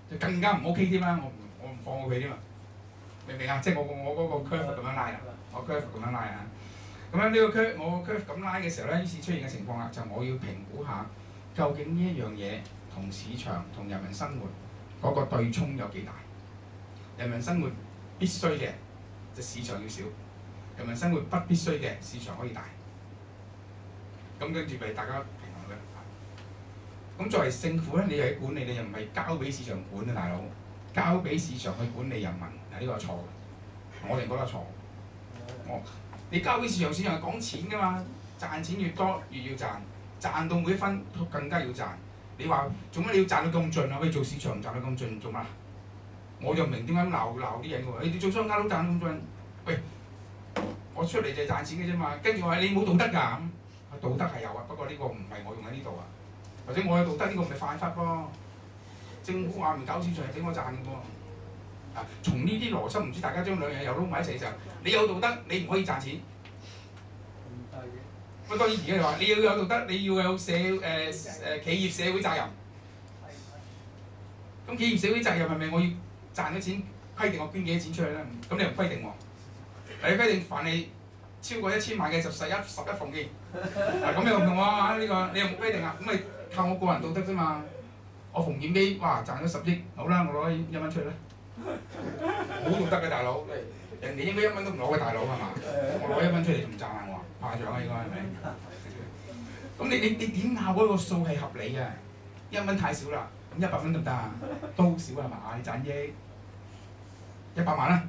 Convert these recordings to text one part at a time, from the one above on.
就更加唔 OK 添啦，我唔放過佢添啊，明唔明啊？即係我嗰個 curve 咁樣拉啊，我 curve 咁樣拉啊。咁樣呢個 curve 我 curve 咁拉嘅時候咧，於是出現嘅情況啦，就我要評估下究竟呢一樣嘢同市場同人民生活嗰個對沖有幾大？人民生活必須嘅，就市場要少；人民生活不必須嘅，市場可以大。咁跟住咪大家平衡嘅。咁作為政府咧，你係管理，你又唔係交俾市場管啊，大佬，交俾市場去管理人民，嗱呢個係錯嘅，我哋覺得錯。你交俾市場，市場係講錢㗎嘛，賺錢越多越要賺，賺到每一分更加要賺。你話做乜你要賺到咁盡啊？喂，做市場賺到咁盡做乜？我就唔明點解鬧啲人喎？你做商家都賺到咁盡，喂，我出嚟就係賺錢嘅啫嘛。跟住我話你冇道德㗎咁，道德係有啊，不過呢個唔係我用喺呢度啊。或者我有道德呢個唔係犯法噃。政府話唔搞市場係俾我賺嘅喎。從呢啲邏輯，唔知大家將兩樣又撈埋一齊嘅時候，你有道德，你唔可以賺錢。咁當然而家就話你要有道德，你要有企業社會責任。咁企業社會責任係咪我要賺咗錢規定我捐幾多錢出去咧？咁你又唔規定喎？你規定凡係超過1000萬嘅就11奉獻。咁又唔同喎，呢個你又冇規定啊？咁咪靠我個人道德啫嘛。我馮檢基哇賺咗10億，好啦，我攞1蚊出去啦。好道德嘅大佬，人哋應該1蚊都唔攞嘅大佬係嘛？我攞1蚊出嚟仲唔賺啊？我話誇獎啊，應該係咪？咁你點拗嗰個數係合理嘅？1蚊太少啦，咁100蚊得唔得啊？都少係嘛？你賺億100萬啦，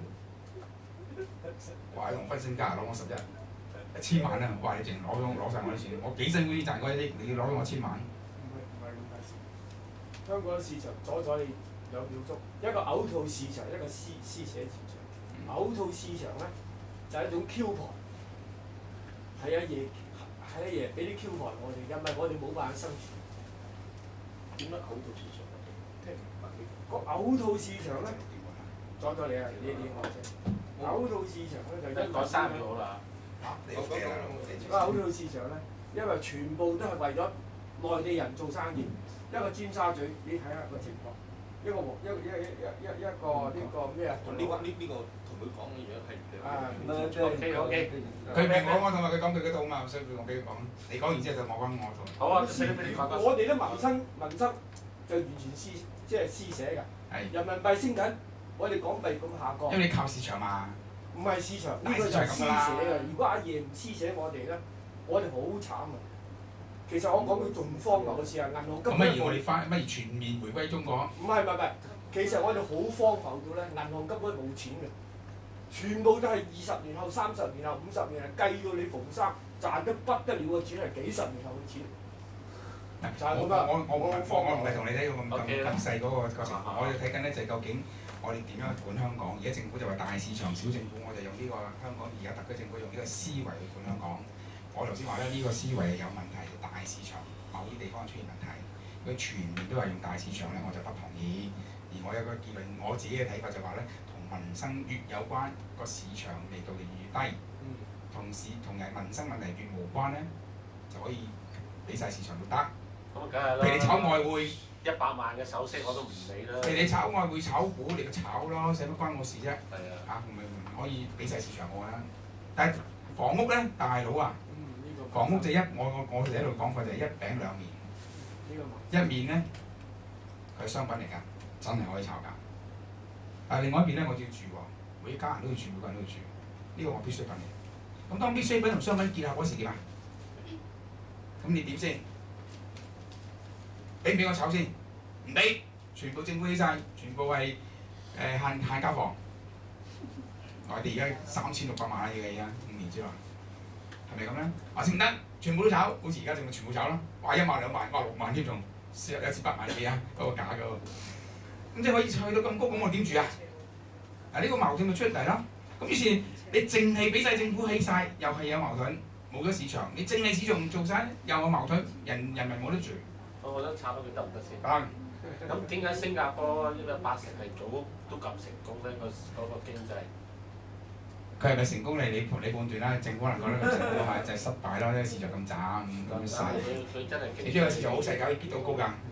哇！同分身家攞我11，1000萬啦，哇！你淨攞晒我啲錢，我幾辛苦先賺嗰1億，你要攞咗我1000萬？ 唔係咁大事。香港市場阻咗你2秒鐘，一個嘔吐市場，一個施捨市場。嘔吐市場咧就係一種 coupon，係一嘢俾啲 coupon我哋，因為我哋冇辦法生存。點解嘔吐市場？聽唔明白個嘔吐市場咧，阻咗你啊！你我啫。嘔吐市場咧就因為講3秒好啦。 個嘔吐市場咧，因為全部都係為咗內地人做生意。一個尖沙咀，你睇下個情況。一個呢個咩啊？ 呢個同佢講嘅嘢係 OK， 佢唔係我同埋佢講佢嗰度嘛，所以我俾佢講。你講完之後就我講我度。 好啊，俾你講。 我哋啲民生就完全施捨㗎。 係。 人民幣升緊，我哋港幣咁下降。 因為你靠市場嘛。 唔係市場，呢個就係施捨㗎。如果阿爺唔施捨我哋咧，我哋好慘啊！其實我講句仲荒謬嘅事啊，銀行根本乜而我哋乜而全面回歸中國？ 唔係，其實我哋好荒謬到咧，銀行根本冇錢嘅，全部都係20年後、30年後、50年後計到你馮生賺得不得了嘅錢係幾十年後嘅錢。就係咁啦。 我唔係同你睇咁細嗰個情況，我哋睇緊咧就係究竟我哋點樣去管香港。而家政府就話大市場小政府，我就用呢個香港而家特區政府用呢個思維去管香港。我頭先話咧，呢個思維係有問題，大市場某啲地方出現問題，佢全面都係用大市場咧，我就不同意。而我有個結論，我自己嘅睇法就話咧，同民生越有關，個市場味道就越低；同人民生問題越無關咧，就可以俾晒市場都得。 咁梗係啦。 譬如你炒外匯 ，100萬嘅首飾我都唔理啦。 譬如你炒外匯、炒股，你就炒咯，使乜關我事啫？ 係啊。 唔可以俾晒市場我啦。但係房屋咧，大佬啊！房屋就我哋喺度講法就係一餅兩面，一面咧佢係商品嚟㗎，真係可以炒價。但係另外一邊咧，我要住喎，每一家人都要住，每個人都要住，呢個我必需品嚟。咁當必需品同商品結合嗰時點啊？咁你點先？俾唔俾我炒先？唔俾，全部政府起晒，全部係限價房。內地而家3600萬啦，而家5年之內。係咪咁咧？話先唔得，全部都炒，好似而家仲全部炒咯。話1萬2萬，話6萬添仲，1至8萬幾啊？嗰個價嗰個。咁即係可以去到咁高，咁我點住啊？呢個矛盾咪出嚟咯。咁於是你淨係俾晒政府起晒，又係有矛盾，冇咗市場。你淨係市場唔做晒，又有矛盾，人民冇得住。 我覺得炒到佢得唔得先？ 得。 咁點解新加坡呢個80%係早都咁成功咧？嗰個經濟？ 佢係咪成功你判斷啦？政府可能覺得佢成功係就係失敗咯，因為市場咁窄咁細。 佢真係。 你知個市場好細㗎，你跌到高㗎。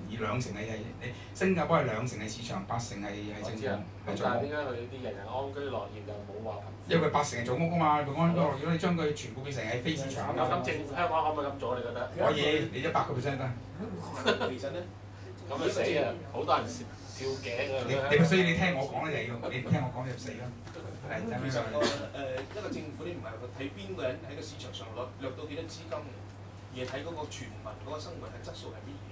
以兩成係你新加坡係兩成係市場，八成係政府我知啊。咁係做屋。 但係點解佢啲人人安居樂業又冇話憑？ 因為佢八成係做屋啊嘛，佢安居樂業，如果你將佢全部變成係非市場啊嘛， 咁香港可唔可以咁做？你覺得？ 可以，你100%得。 其實咧， 咁咪死啊！好多人跳頸啊！ 所以你聽我講咧就要，你唔聽我講你就死啦。係真其實係。 一個政府咧唔係睇邊個人喺個市場上掠到幾多資金嘅，而係睇嗰個全民嗰個生活嘅質素係乜嘢。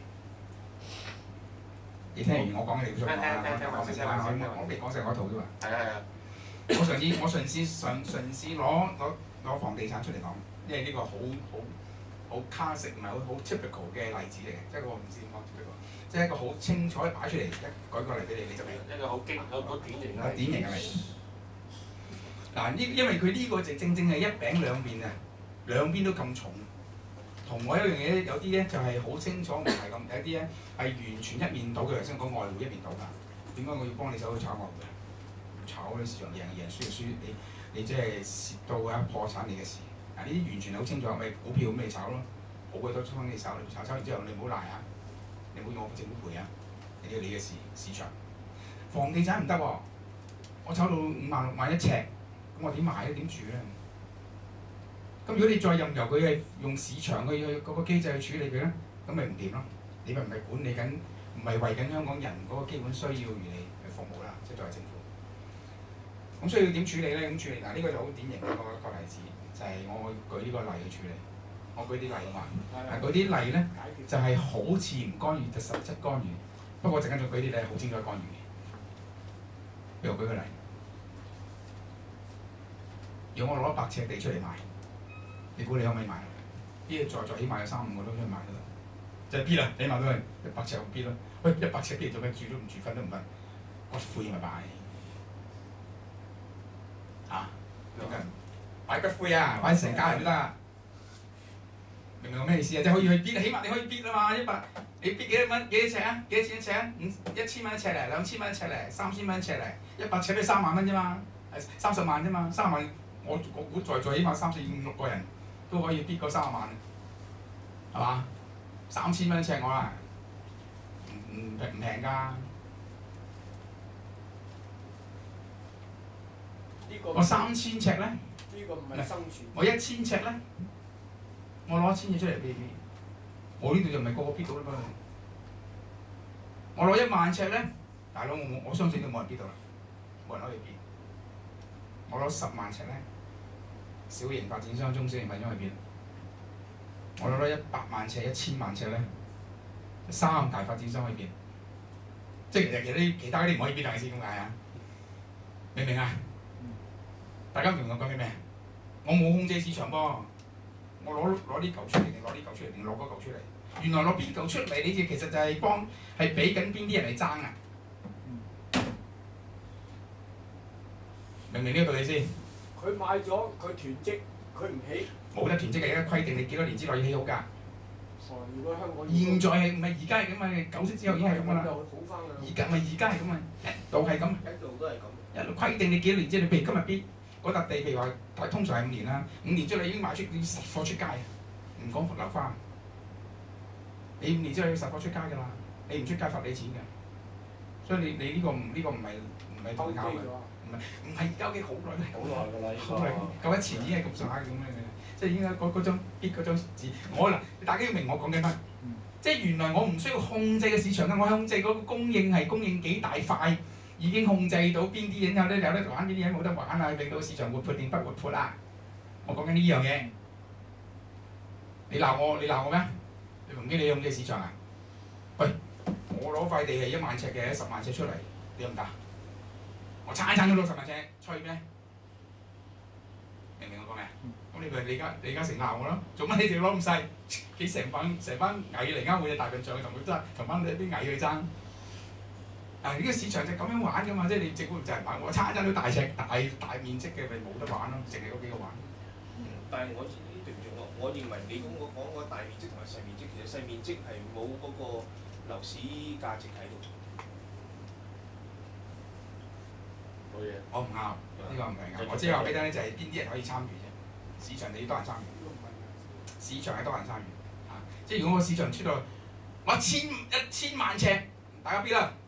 你聽完我講嘅你要信我未講成嗰套啫嘛。 係啊！ 我嘗試攞房地產出嚟講，因為呢個好 classic 唔係好 typical 嘅例子嚟嘅，即係我唔知點講 typical，即係一個好清楚擺出嚟，舉個例俾你就明。 一個好典型嘅。 典型嘅例子。嗱，因為佢呢個就正係一餅兩面啊，兩邊都咁重。同我一樣嘢，有啲咧就係好清楚唔係咁，有啲咧係完全一面倒嘅。頭先講外匯一面倒㗎，點解我要幫你手去炒外匯啊？炒啲市場贏贏輸輸，你即係蝕到啊破產你嘅事。嗱呢啲完全好清楚，咪股票咁你炒咯，好鬼多出翻你炒，你炒完之後你唔好賴啊，你唔好要我政府賠啊，你要你嘅市場。房地產唔得喎，我炒到5萬6萬一尺，咁我點買咧？點住咧？咁如果你再任由佢係用市場去嗰個機制去處理佢咧，咁咪唔掂咯。你咪唔係管理緊，唔係為緊香港人嗰個基本需要而嚟去服務啦，即係作為政府。咁所以要點處理咧？咁處理嗱呢個就好典型嘅一個例子，就係我舉呢個例去處理。我舉啲例啊嘛，舉啲例咧就係好似唔干預，就實質干預。不過陣間再舉啲例好清楚干預嘅。譬如我舉個例，如果我攞100尺地出嚟賣。你估你可唔可以買？呢個在起碼有3、5個都出去買得啦，就係 B 啦，起碼都係100尺 B 咯。喂，100尺 B 做咩？住都唔住，瞓都唔瞓，骨灰咪擺嚇？擺骨灰啊，擺成家人都得啊！明唔明我咩意思啊？即係可以去 B，起碼你可以 B 啊嘛，100你 B 幾多蚊？幾多尺啊？幾多錢一尺啊？1000蚊一尺嚟，2000蚊一尺嚟，3000蚊一尺嚟，100尺都3萬蚊啫嘛，係30萬啫嘛，3萬我估在起碼3、4、5、6個人。都可以 bid 個30萬，係嘛？3000蚊一尺我啦，唔平㗎。我3000尺咧， 呢個唔係生存。 我1000尺咧，我攞1000嘢出嚟俾你。我呢度就唔係個個 bid 到啦嘛。我攞1萬尺咧，大佬我相信都冇人 bid 到啦，冇人可以 bid。我攞10萬尺咧。小型發展商、中小型發展商去邊？我攞100萬尺、1000萬尺咧，3大發展商去邊？即係其他嗰啲唔可以邊係先咁解啊？明唔明啊？大家明我講緊咩？我冇控制市場噃，我攞呢嚿出嚟定攞呢嚿出嚟定攞嗰嚿出嚟？原來攞邊嚿出嚟，你其實就係俾緊邊啲人嚟爭啊？明唔明呢個道理先？ 佢買咗，佢囤積，佢唔起。 冇得囤積嘅，而家規定你幾多年之內要起好㗎。 如果香港現在係唔係而家係咁啊？9息之後已經係咁㗎啦。而家係咁啊，一路係咁。 一路都係咁。 一路規定你幾多年之後，譬如今日邊嗰笪地，譬如話通常係5年啦，5年之後你已經賣出，你實貨出街啊！唔講樓花，你5年之後要實貨出街㗎啦，你唔出街罰你錢㗎。所以你呢個唔係同拗嘅。唔係而家嘅好耐㗎啦，好耐夠一前已經係咁上下咁樣嘅，即係應該嗰張必嗰張紙。大家要明我講緊乜？即係原來我唔需要控制個市場㗎，我控制嗰個供應幾大塊，已經控制到邊啲人有得玩，邊啲人冇得玩啊，令到市場活潑定不活潑啊！我講緊呢樣嘢。你鬧我咩？你唔知你控制市場啊？喂，我攞塊地係1萬尺嘅，10萬尺出嚟，你得唔得？我餐都60萬尺，吹咩？明唔明我講咩？咁你咪李嘉誠鬧我咯，做乜你哋攞咁細？幾成班蟻嚟啱，每隻大笨象去同班啲蟻去爭。嗱，呢個市場就咁樣玩㗎嘛，即係你政府就係玩，我餐都大尺大面積嘅咪冇得玩咯，淨係嗰幾個玩。 但係我對唔住我認為你講個大面積同埋細面積，其實細面積係冇嗰個樓市價值喺度。 冇嘢。 我唔啱，呢個唔係啱。我只係話俾你聽咧，就係邊啲人可以參與啫。市場你要多人參與，市場係多人參與嚇。即係如果個市場出到我1000萬尺，大家biết啦。